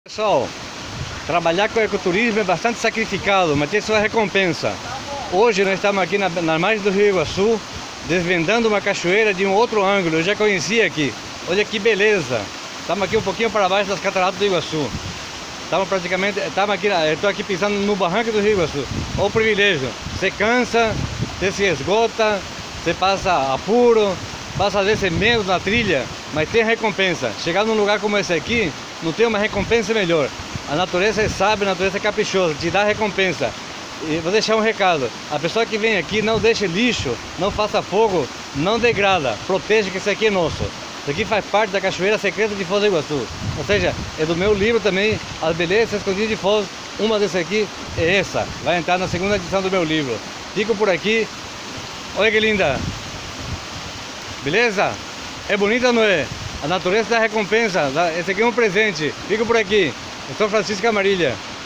Pessoal, trabalhar com ecoturismo é bastante sacrificado, mas tem sua recompensa. Hoje nós estamos aqui na margem do Rio Iguaçu, desvendando uma cachoeira de um outro ângulo. Eu já conhecia aqui. Olha que beleza! Estamos aqui um pouquinho para baixo das cataratas do Iguaçu. Estou aqui pisando no barranco do Rio Iguaçu. Olha o privilégio. Você cansa, você se esgota, você passa apuro, passa às vezes menos na trilha, mas tem recompensa. Chegar num lugar como esse aqui, não tem uma recompensa melhor. A natureza é sábia, a natureza é caprichosa, te dá recompensa. E vou deixar um recado: a pessoa que vem aqui, não deixe lixo, não faça fogo, não degrada, proteja, que isso aqui é nosso. Isso aqui faz parte da Cachoeira Secreta de Foz do Iguaçu. Ou seja, é do meu livro também, As Belezas Escondidas de Foz. Uma desse aqui é essa, vai entrar na segunda edição do meu livro. Fico por aqui. Olha que linda! Beleza? É bonita, não é? A natureza dá recompensa. Esse aqui é um presente. Fico por aqui. Eu sou Francisco Amarilha.